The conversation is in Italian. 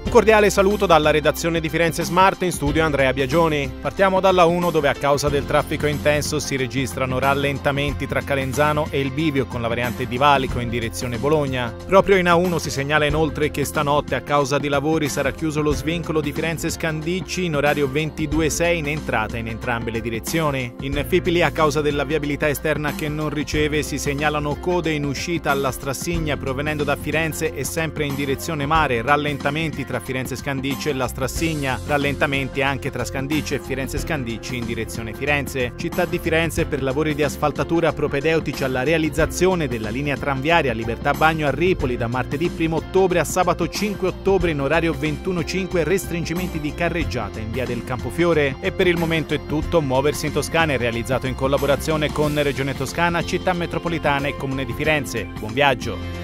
Un cordiale saluto dalla redazione di Firenze Smart, in studio Andrea Biagioni. Partiamo dalla 1, dove a causa del traffico intenso si registrano rallentamenti tra Calenzano e il Bivio con la variante di Valico in direzione Bologna. Proprio in A1 si segnala inoltre che stanotte a causa di lavori sarà chiuso lo svincolo di Firenze Scandicci in orario 22:06 in entrata in entrambe le direzioni. In Fipili, a causa della viabilità esterna che non riceve, si segnalano code in uscita alla Strassigna provenendo da Firenze e sempre in direzione mare, rallentamenti tra Firenze Scandicci e la Strassigna, rallentamenti anche tra Scandicci e Firenze Scandicci in direzione Firenze. Città di Firenze per lavori di asfaltatura propedeutici alla realizzazione della linea tranviaria Libertà Bagno a Ripoli da martedì 1 ottobre a sabato 5 ottobre in orario 21:05, restringimenti di carreggiata in via del Campofiore. E per il momento è tutto. Muoversi in Toscana è realizzato in collaborazione con Regione Toscana, Città Metropolitana e Comune di Firenze. Buon viaggio!